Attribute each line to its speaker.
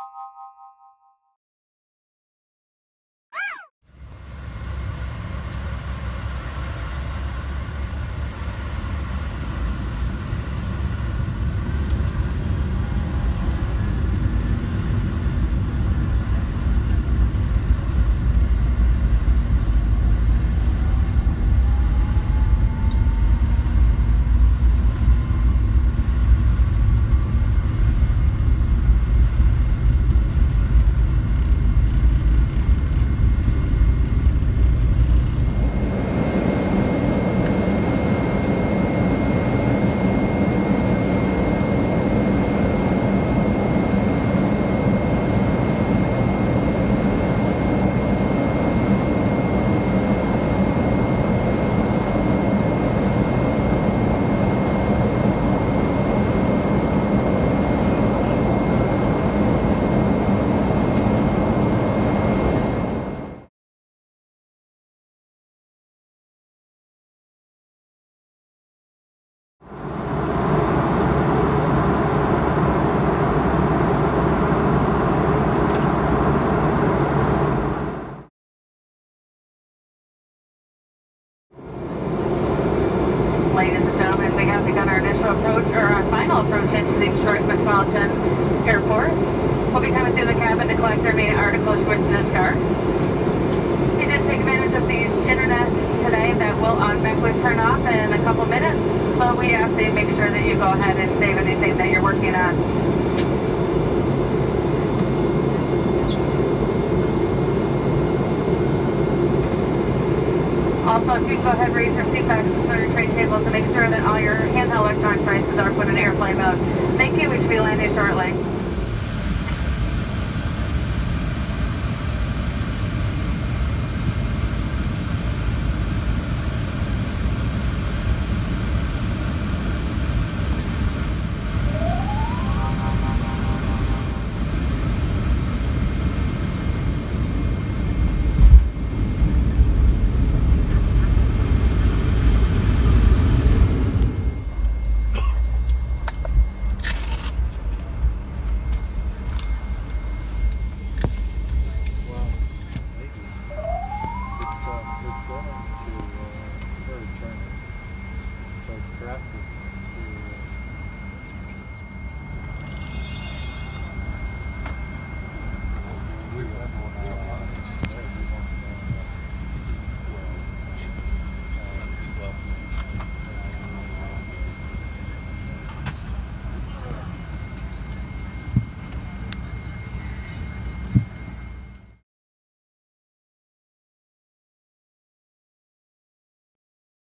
Speaker 1: Ladies and gentlemen, we have begun our initial approach, or our final approach into the Detroit Metropolitan Airport. We'll be coming through the cabin to collect the remaining articles you wish to discard. You did take advantage of the internet today that will automatically turn off in a couple minutes, so we ask that you make sure that you go ahead and save anything that you're working on. Also, if you can go ahead and raise your seat backs and your tray tables to make sure that all your handheld electronic devices are put in airplane mode. Thank you. We should be landing shortly.